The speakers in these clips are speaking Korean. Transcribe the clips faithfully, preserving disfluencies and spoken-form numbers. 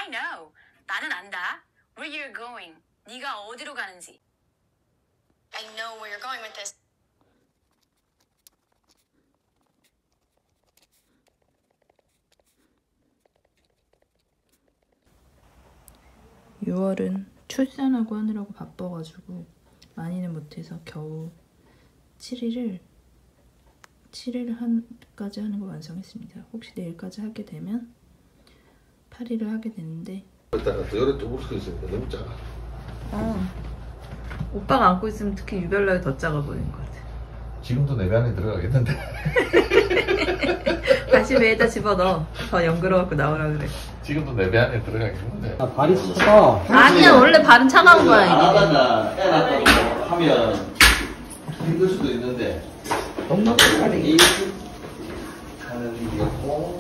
I know. 나는 안다. Where you're going. 네가 어디로 가는지. I know where you're going with this. 유월은 출산하고 하느라고 바빠가지고 많이는 못해서 겨우 칠 일을 칠 일 한까지 하는 거 완성했습니다. 혹시 내일까지 하게 되면 팔 일을 하게 되는데 이따가 열에 좀 울 수 있으니까 너무 작아. 어. 오빠가 안고 있으면 특히 유별나게 더 작아 보이는 것 같아. 지금도 내 배 안에 들어가겠는데. 다시 배에다 집어넣어. 더 연그러갖고 나오라 그래. 지금도 내 배 안에 들어가겠는데. 아, 발이 차가. 아니야, 원래 발은 차가운 거야 이게. 나가다 애 낳고 하면 힘들 수도 있는데. 엄마 발이. 하는 게 없고.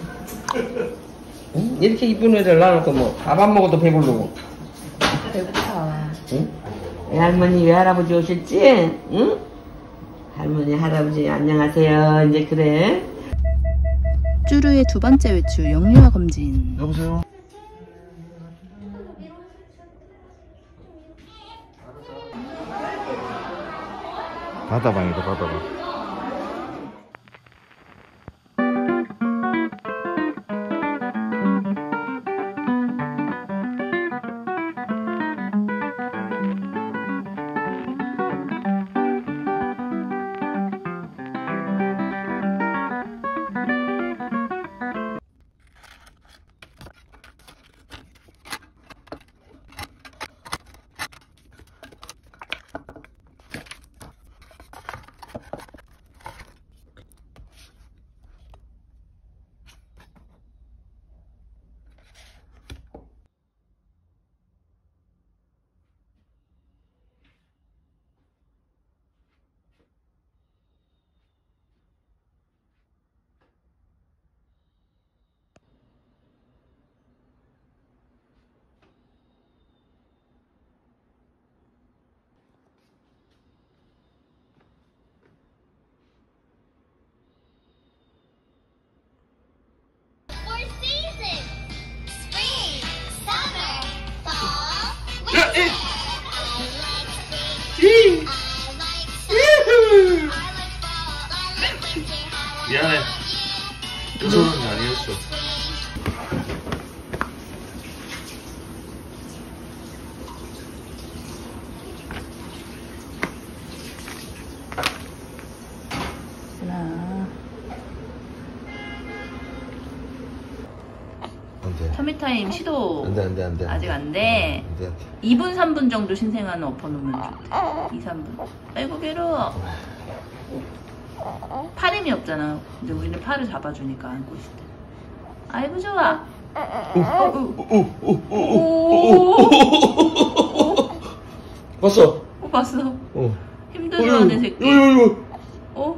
응? 이렇게 이쁜 애를 낳아놓고 뭐 밥 안 먹어도 배부르고. 배고파. 응? 외할머니 외할아버지 오셨지? 응? 할머니 할아버지 안녕하세요. 이제 그래. 쭈루의 두 번째 외출 영유아 검진. 여보세요? 바다방이다, 바다방. 미안해. 그 소리는 아니었어. 하나. 안돼. 터미타임 시도. 안돼 안돼 안돼. 아직 안 돼. 안돼 안돼. 이 분 삼 분 정도 신생아는 엎어놓으면 좋대. 이, 삼 분. 아이고 괴로워. 팔 힘이 없잖아. 근데 우리는 팔을 잡아주니까 안고 있을 때. 아이고 좋아. 봤어? 어 봤어. 어. 힘들어하는 새끼. 어?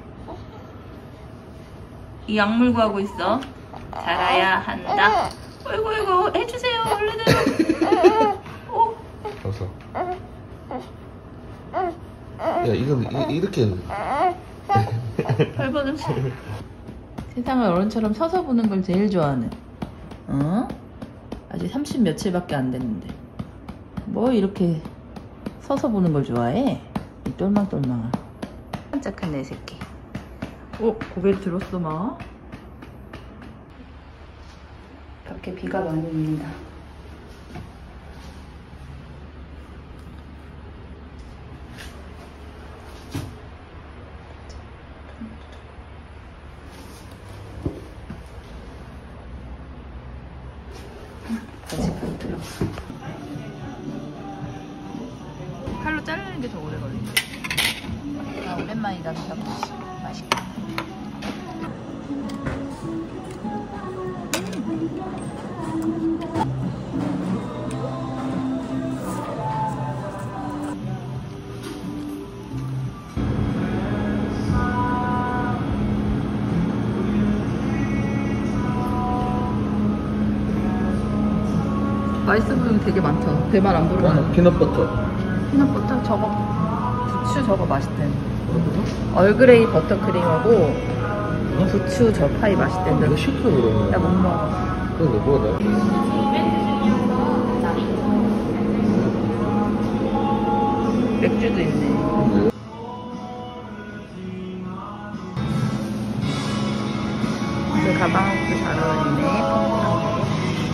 이 약물고 하고 있어. 자라야 한다. 아이고 아이고 해주세요 원래대로. 어? 봤어. 야 이건 이, 이렇게. 발버둥. 세상을 어른처럼 서서 보는 걸 제일 좋아하는. 어? 아직 삼십 며칠밖에 안 됐는데 뭐 이렇게 서서 보는 걸 좋아해? 이 똘망똘망아. 깜짝한 내 새끼. 어? 고개 들었어 마? 밖에 비가 많이 옵니다. 아직 안 들어. 칼로 자르는 게 더 오래 걸린대. 아, 오랜만이다. 닭꼬치. 맛있겠다. 맛있어 보이는 게 되게 많다. 배만 안 부르면. 피넛버터. 피넛버터 저거 부추 저거 맛있대. 얼그레이 버터크림하고 부추 저 파이 맛있대. 이거 시켜 그러면. 야 못 먹어. 그거 뭐다? 밴드도 있네. 제 가방하고도 잘 어울리네. 펑크하게.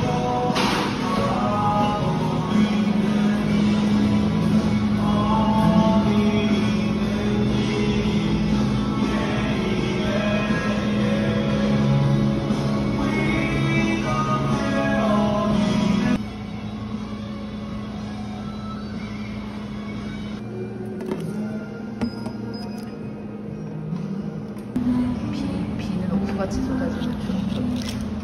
비, 비는 옥수같이 쏟아지는 중.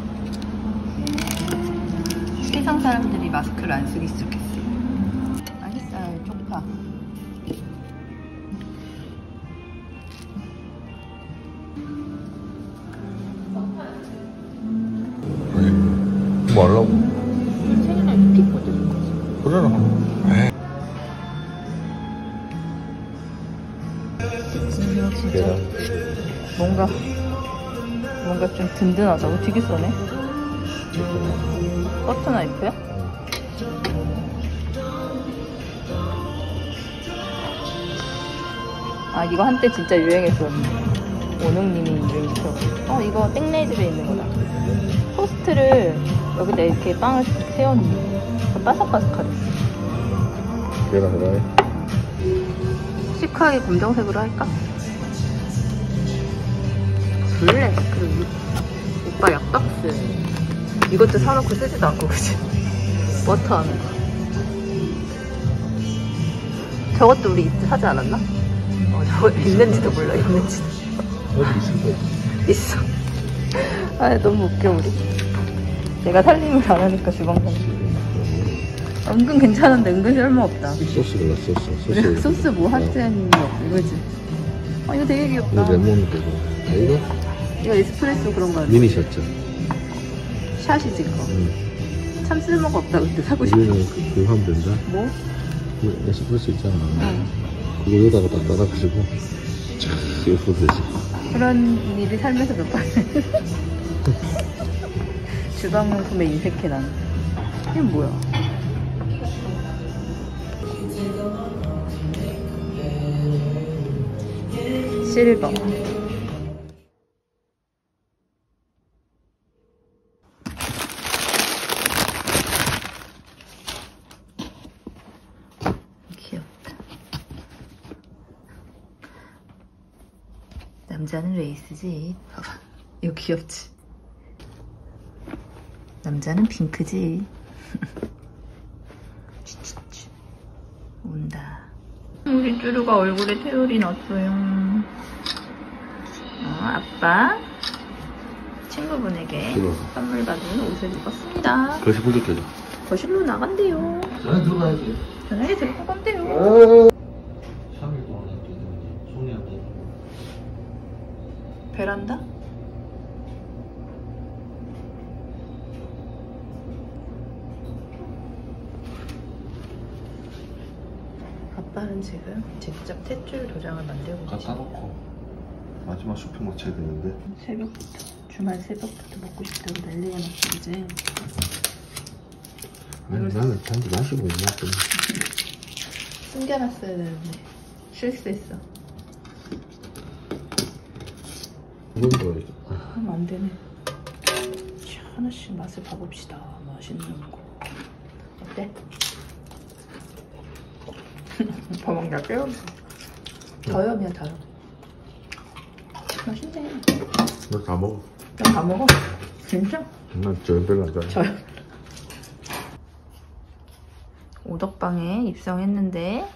세상 사람들이 마스크를 안 쓰기 시작했어. 맛있어요, 쪽파. 뭐 하려고? 생일날 티 꽂아줄 거지. 그러나. 진짜 진짜 뭔가 뭔가 좀 든든하다고. 되게 써네. 버터 나이프야? 아 이거 한때 진짜 유행했었는데 오능님이 유행시켜. 어 이거 땡레이즈에 있는 거다. 토스트를 여기다 이렇게 빵을 세웠는데 바삭바삭하랬어. 계란 후라이. 시크하게 검정색으로 할까? 블랙. 그리고 오빠 약박스 이것도 사놓고 쓰지도 않고 그치? 버터 하는 거. 저것도 우리 이때 사지 않았나? 어 저거 있는지도 몰라. 있는지도 어디 있을 거야? 있어. 아 너무 웃겨 우리. 내가 살림을 안 하니까 주방장. 은근 괜찮은데 은근 쓸모없다. 소스 골라 소스. 소스, 소스 뭐 하트는 없어 이거지. 아 이거 되게 귀엽다. 이거 레몬 되고. 아 이거? 이거 에스프레소 그런 거 같아. 미니 샷죠. 샷이지 그거. 응. 참 쓸모가 없다 근데 사고 싶어. 우리는 그, 그거 하면 된다. 뭐? 그 에스프레소 있잖아. 응. 그거 여기다가 딱 따라가지고 촥 이렇게 되지. 그런 일이 살면서 몇 번. 주방용품에 인색해 나는. 이건 뭐야? 실버. 귀엽다. 남자는 레이스지. 봐봐. 이거 귀엽지? 남자는 핑크지. 온다. 우리 쭈루가 얼굴에 태울이 났어요. 어, 아빠 친구분에게 쭈루. 선물 받은 옷을 입었습니다. 거실 불 켜줘. 거실로 나간대요. 전에 들어가야지. 전화기 들고 간대요. 삼 일 동안 했더니 손이 안 돼. 베란다? 아빠는 지금 직접 탯줄 도장을 만들고 갖다 계시고 놓고 마지막 쇼핑 마쳐야 되는데. 새벽부터 주말 새벽부터 먹고 싶다고 난리가 났어 이제. 아니 나는 잔디 마시고 있나 좀. 숨겨놨어야 되는데 실수했어. 이건 뭐 하면 안 되네. 자, 하나씩 맛을 봐봅시다. 맛있는 거 어때? 버먹냐 깨워. 더염이야 더염. 맛있네. 너 다 먹어. 나 다 먹어. 진짜? 난 저염 별로 안 좋아해. 저요. 오덕방에 입성했는데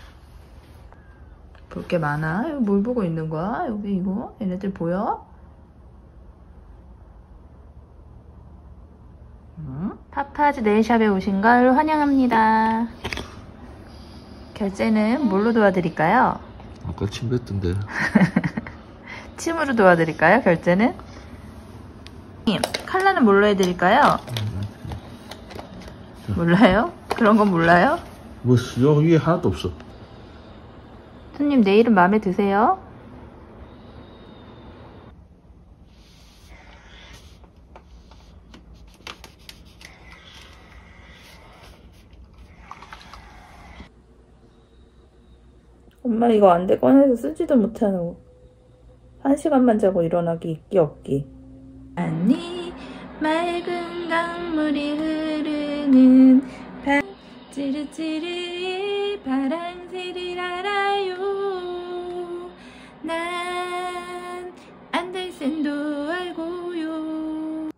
볼 게 많아. 여기 뭘 보고 있는 거야? 여기 이거? 얘네들 보여? 응? 파파즈 네일샵에 오신 걸 환영합니다. 결제는 뭘로 도와드릴까요? 아까 침 뱉던데. 침으로 도와드릴까요? 결제는? 님, 컬러는 뭘로 해드릴까요? 몰라요? 그런 건 몰라요? 뭐 여기 위에 하나도 없어. 손님 네일은 마음에 드세요? 엄마 이거 안 돼. 꺼내서 쓰지도 못하고. 한 시간만 자고 일어나기 있기 없기. 아니 맑은 강물이 흐르는 바 찌르찌르의 파랑새를 알아요. 난 안달샘도 알고요.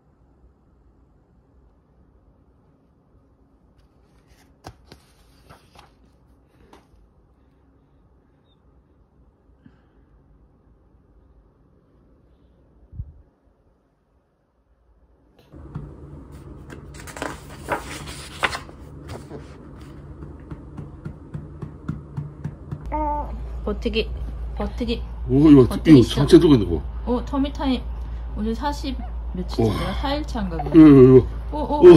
버티기 버티기. 오, 이거, 어때, 이거 있어? 상체 들고 있는 거. 오 터미타임 오늘 사십 며칠째야? 사 일차인가 이거, 그래. 이거, 이거. 오오 오.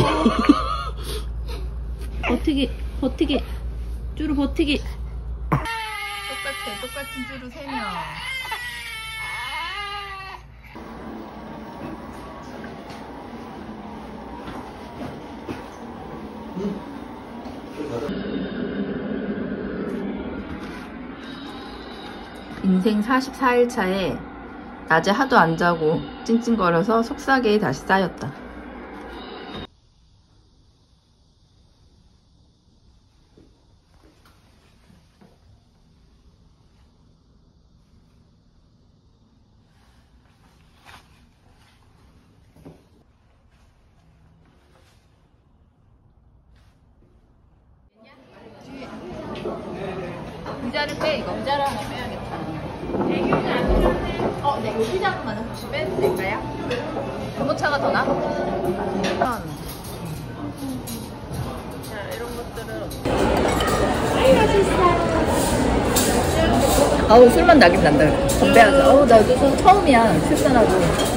버티기 버티기 쭈루 버티기. 똑같아 똑같은 쭈루 세 명. 인생 사십사 일차에 낮에 하도 안 자고 찡찡거려서 속삭임이 다시 쌓였다. 의자를 빼, 이거. 의자를 하나 빼야겠다. 어, 네, 요 피자만 혹시 빼도 될까요? 전보차가 더 나아? 자, 이런 것들은 어떻게. 아우, 술만 나긴 난다. 건배하자. 어우, 나 요즘 처음이야. 출산하고.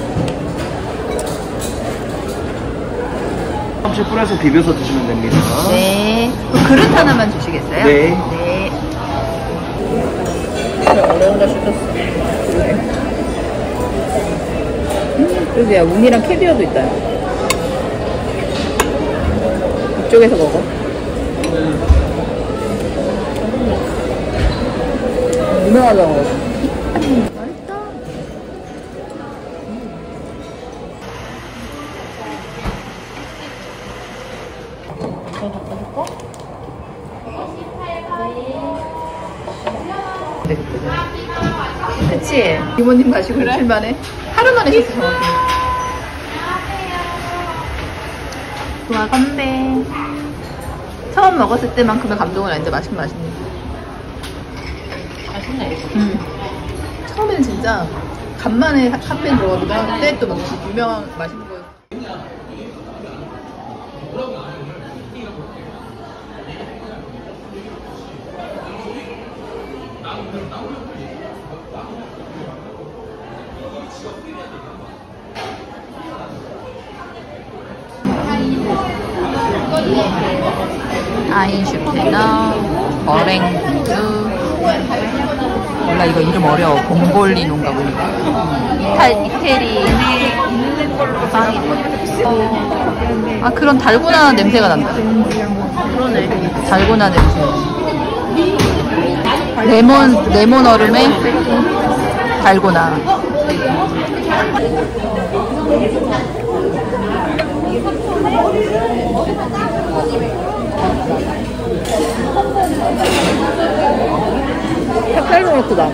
혹시 뿌려서 비벼서 드시면 됩니다. 네. 그릇 하나만 주시겠어요? 네. 네. 어려운 거 시켰어. 음, 그래도 야, 우니랑 캐비어도 있다. 이쪽에서 먹어. 유명하다고. 음, 맛있다. 더 바꿔줄까? 그치? 이모님 마시고 그래? 일만에 하루 만에 했어 정확히. 좋아 건배. 처음 먹었을 때만큼의 감동은 아닌데 맛있긴 맛있네. 맛있네. 응. 처음에는 진짜 간만에 카페인 들어가기도 하고 그때 또 막 유명한 맛있는 거. 아인슈페너, 머랭국수. 몰라 이거 이름 어려워. 봉골리노인가 보니까. 이탈, 이태리 빵이. 아 그런 달고나 냄새가 난다. 그러네. 달고나 냄새. 레몬 레몬 얼음에 달고나. 닭갈비 넣고다.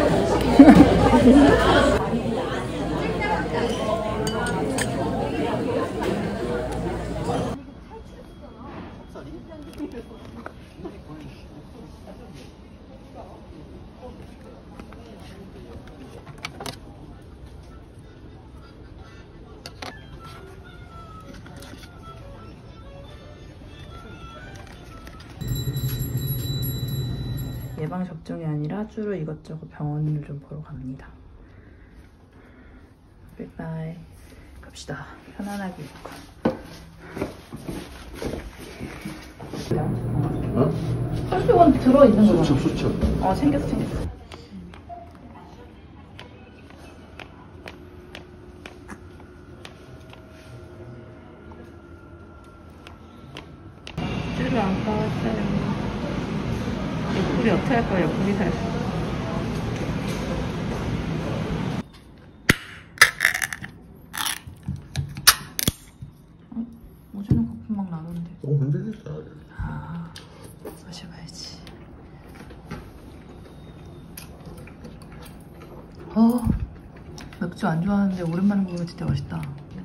예방접종이 아니라 주로 이것저것 병원을 좀 보러 갑니다. 바이바이. 갑시다. 편안하게 입고. 어? 혈병원 들어있는 거잖아. 수첩, 수첩. 어, 생겼어, 생겼어. 쭈루 안 까왔어요. 옆구리 어떻게 할 거야, 옆구리 살. 어? 어제는 거품 막 나는데. 너무 흔들렸어. 아, 마셔봐야지. 어, 맥주 안 좋아하는데 오랜만에 먹으면 진짜 맛있다.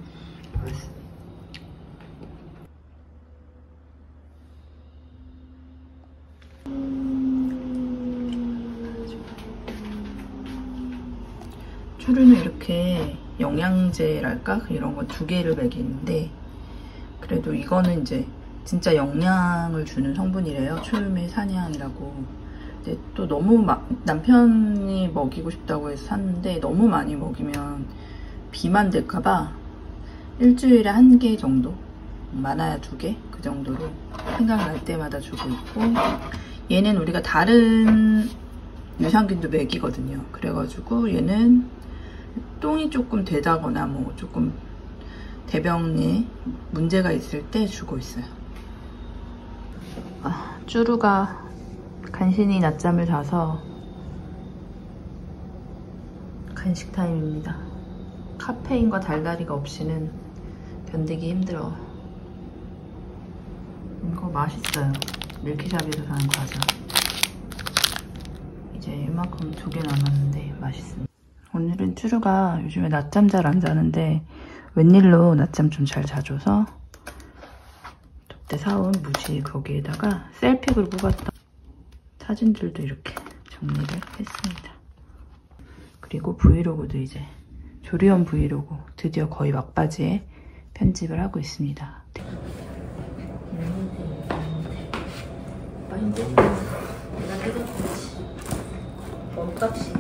추루는 이렇게 영양제랄까? 이런 거 두 개를 먹이는데, 그래도 이거는 이제 진짜 영양을 주는 성분이래요. 초유의 산양이라고. 근데 또 너무 막 남편이 먹이고 싶다고 해서 샀는데, 너무 많이 먹이면 비만 될까봐 일주일에 한 개 정도, 많아야 두 개? 그 정도로 생각날 때마다 주고 있고, 얘는 우리가 다른 유산균도 먹이거든요. 그래가지고 얘는 똥이 조금 되다거나 뭐 조금 대변에 문제가 있을 때 주고 있어요. 아, 쭈루가 간신히 낮잠을 자서 간식 타임입니다. 카페인과 달달이가 없이는 견디기 힘들어. 이거 맛있어요. 밀키샵에서 사는 과자. 이제 이만큼 두 개 남았는데 맛있습니다. 오늘은 쭈루가 요즘에 낮잠 잘 안 자는데 웬일로 낮잠 좀 잘 자줘서 그때 사온 무지 거기에다가 셀픽으로 뽑았던 사진들도 이렇게 정리를 했습니다. 그리고 브이로그도 이제 조리원 브이로그 드디어 거의 막바지에 편집을 하고 있습니다. 원값이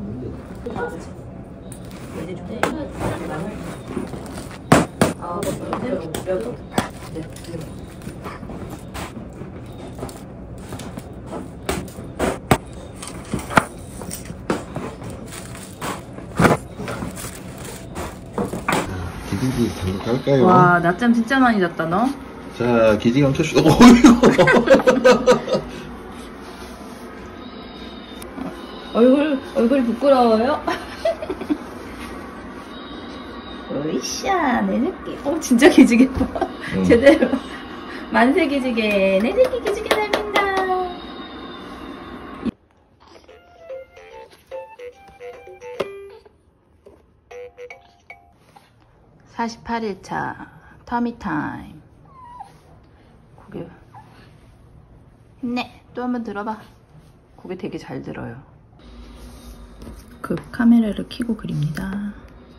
아, 몇 네. 기지개 잠깐 갈까요? 와, 낮잠 진짜 많이 잤다 너. 자, 기지개 켜주시다. 어이구. 얼굴 얼굴이 부끄러워요? 으이샤, 내 새끼. 어, 진짜 기지개 봐. 응. 제대로 만세 기지개. 내 새끼 기지개 닮는다. 사십팔 일차 터미타임. 고개 힘내. 또 한번 들어봐. 고개 되게 잘 들어요. 급 카메라를 켜고 그립니다.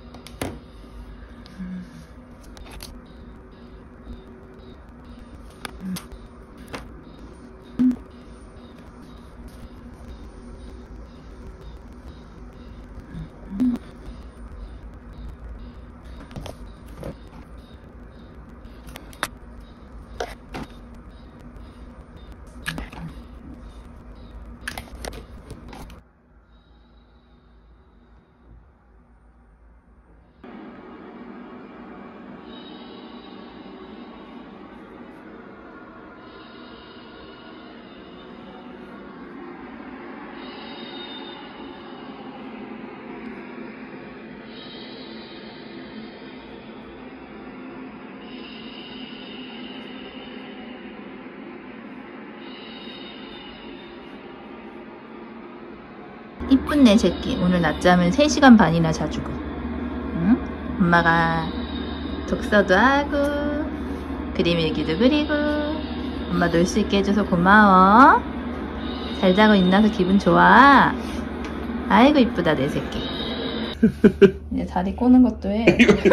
이쁜 내 새끼. 오늘 낮잠은 세 시간 반이나 자주고. 응? 엄마가 독서도 하고 그림 일기도 그리고 엄마 놀 수 있게 해줘서 고마워. 잘 자고 있나서 기분 좋아. 아이고 이쁘다 내 새끼. 이제 다리 꼬는 것도 해.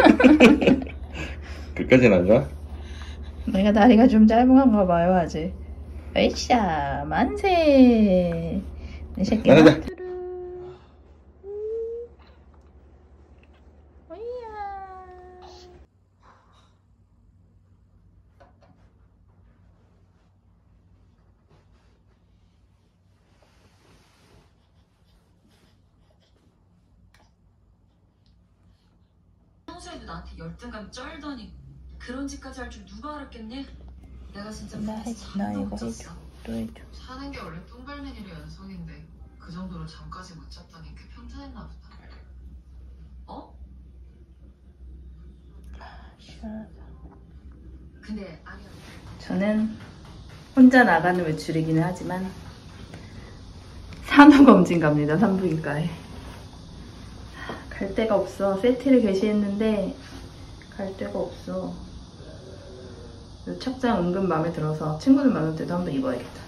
끝까지는 안 가? 내가 다리가 좀 짧은가 봐요 아직. 으쌰 만세. 내 새끼 나가자. 만투루. 평소에도 나한테 열등감 쩔더니 그런 짓까지 할 줄 누가 알았겠니? 내가 진짜 나 해, 나 이거 해줘. 또 해줘. 사는 게 원래 똥 밟는 일의 연속인데 그 정도로 잠까지 못 잤다니 꽤 평탄했나 보다. 어? 시원하다. 근데 아니야. 저는 혼자 나가는 외출이기는 하지만 산후검진 갑니다. 산부인과에. 갈 데가 없어. 세트를 게시했는데 갈 데가 없어. 이 착장 은근 마음에 들어서 친구들 만날 때도 한번 입어야겠다.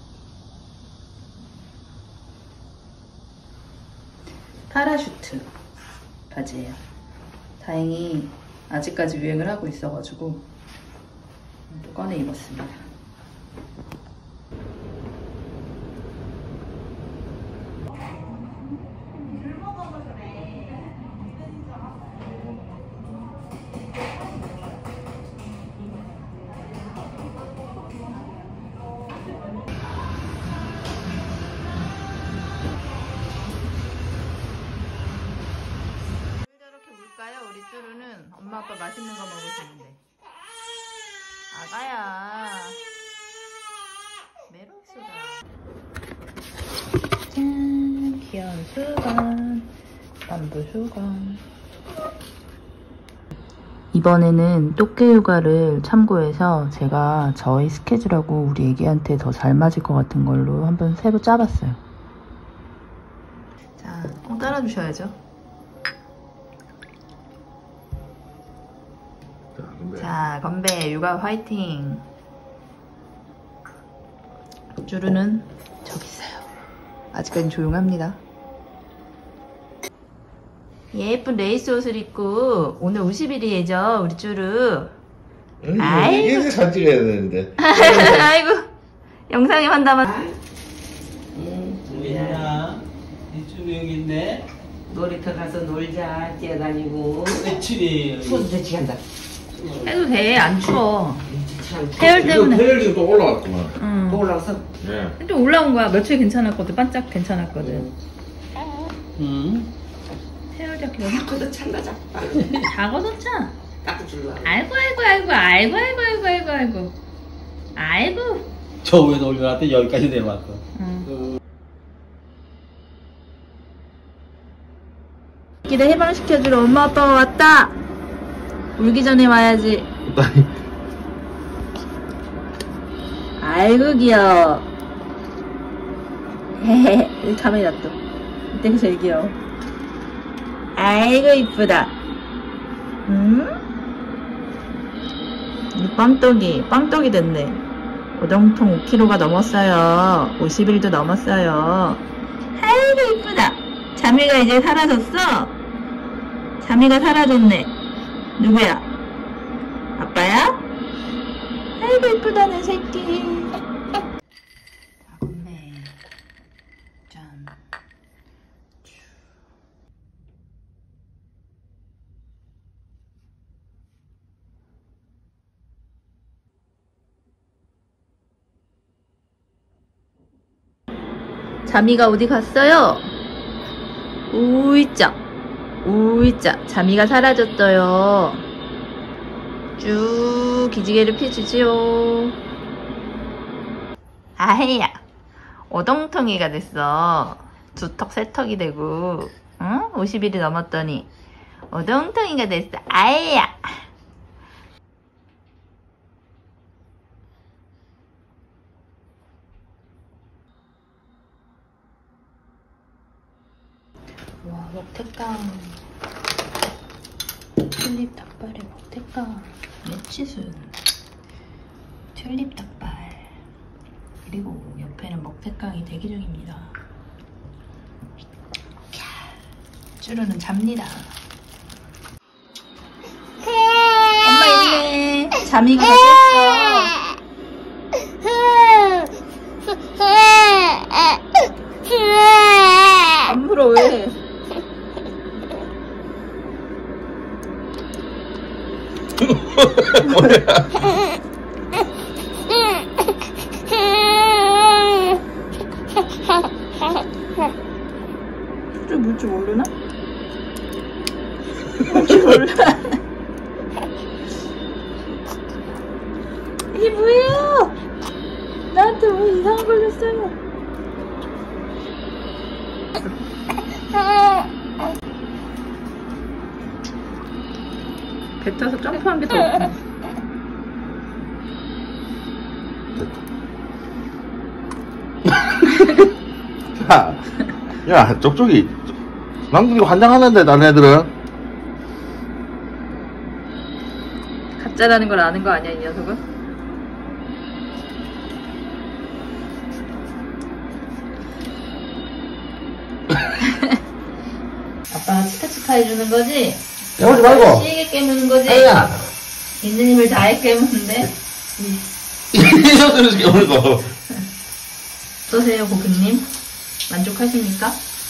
파라슈트 바지예요. 다행히 아직까지 유행을 하고 있어가지고 또 꺼내 입었습니다. 우리 쭈루는 엄마 아빠 맛있는 거 먹을 수 있는데. 아가야 메론소다. 짠, 귀여운 수건, 반부 수건. 이번에는 똑개 육아를 참고해서 제가 저희 스케줄하고 우리 애기한테 더 잘 맞을 것 같은 걸로 한번 새로 짜봤어요. 자, 꼭 따라주셔야죠. 자, 건배, 육아 화이팅! 쭈루는 저기 있어요. 아직까진 조용합니다. 예쁜 레이스 옷을 입고 오늘 오십 일이죠, 우리 쭈루. 아이고. 이게 사진 찍어야 되는데. 아이고, 영상에 한다만. 우리야, 이 쭈루 여기 있네. 놀이터 가서 놀자, 뛰어다니고. 며칠이에요? 손 대치한다. 해도 돼, 안 추워. 해열 때문에. 해열 지금 또 올라갔구만. 응. 또 올라왔어? 네. 또 올라온 거야. 며칠 괜찮았거든. 반짝 괜찮았거든. 응. 해열 자켓 그래도 참가자. 다 걷었잖아. 딱 줄라. 아이고, 아이고, 아이고, 아이고, 아이고, 아이고, 아이고, 아이고. 아이고. 저 위에서 올려놨더니 여기까지 내려왔어. 응. 기대 해방시켜주러 엄마 아빠가 왔다. 울기 전에 와야지. 아이고 귀여워. 헤헤. 여기 카메라 또. 이때가 제일 귀여워. 아이고 이쁘다. 응? 이 빵떡이 빵떡이 됐네. 오동통 오 킬로그램가 넘었어요. 오십 일도 넘었어요. 아이고 이쁘다. 자미가 이제 사라졌어. 자미가 사라졌네. 누구야? 아빠야? 아이고 이쁘다 내 새끼. 자, 건배. 짠. 자미가 어디 갔어요? 우이짜 우이짜 자미가 사라졌어요. 쭉 기지개를 펴주지요. 아이야 오동통이가 됐어. 두턱 세턱이 되고 응? 오십 일이 넘었더니 오동통이가 됐어. 아이야. 와, 먹태깡. 튤립 닭발에 먹태깡. 멸치순. 튤립 닭발. 그리고 옆에는 먹태깡이 대기 중입니다. 쭈루는 잡니다. 엄마 있네. 자미가 어땠어? 안 물어 왜? 쭈쭈 물 줄 모르나? 물 줄 몰라. 이게 뭐예요? 나한테 뭐 이상한 걸렸어요. 뱉어서 점프한 게 더 웃겨. 자, 야, 쪽쪽이 남기고 환장하는데 다른 애들은. 가짜라는 걸 아는 거 아니야, 이 녀석은? 아빠가 치카치카 해주는 거지? 깨우지 말고. 시게 깨무는 거지? 아니야. 있는 힘을 다해 깨무는데? 이 정도에서 깨우는 거. 어떠세요, 고객님? 만족하십니까?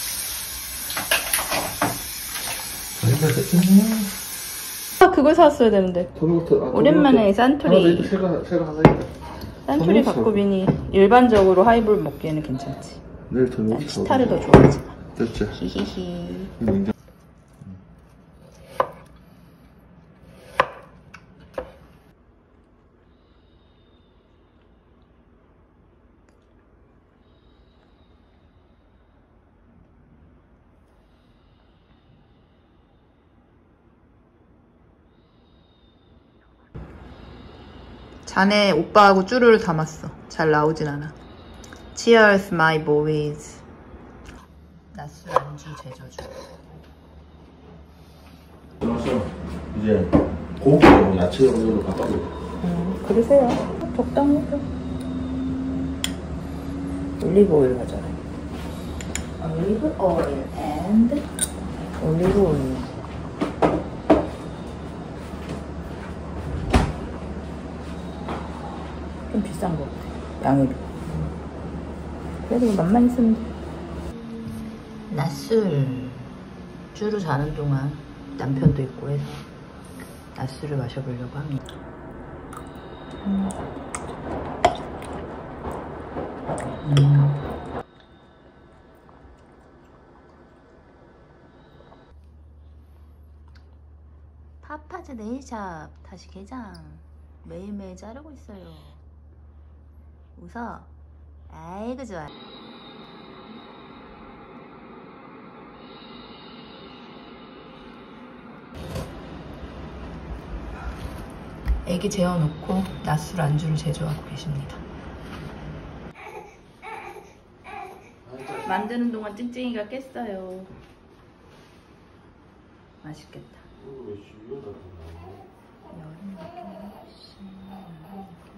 아, 그걸 사왔어야 되는데. 오랜만에 산토리. 새가, 새가 하나 있다. 산토리 바꾸비니 일반적으로 하이볼 먹기에는 괜찮지. 내일 저녁 난 치타를 더 좋아하지. 됐지. 히히히. 잔에 오빠하고 쭈루를 담았어. 잘 나오진 않아. Cheers, my boys. 낮술 안주 제저주. 그래서 이제 고기하고 야채 정도로 바꿔도. 음, 그러세요. 적당히 해줘. 올리브 오일 가져라. 올리브 오일 and 올리브 오일. 좀 비싼 거 같아. 양이. 그래도 맛만 있으면 돼. 낮술. 쭈루 자는 동안 남편도 있고 해서 낮술을 마셔보려고 합니다. 음. 음. 파파즈 네일샵 다시 개장. 매일매일 자르고 있어요. 웃어. 아이고 좋아. 애기 재워놓고 낮술 안주를 제조하고 계십니다. 만드는 동안 찡찡이가 깼어요. 맛있겠다. 여름 느낌.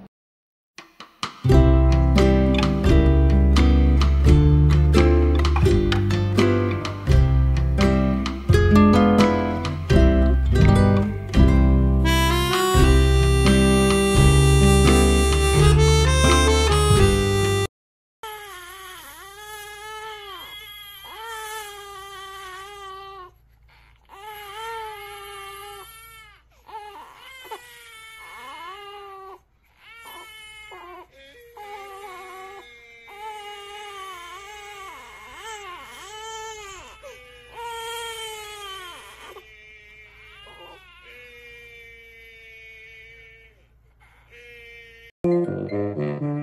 Thank you.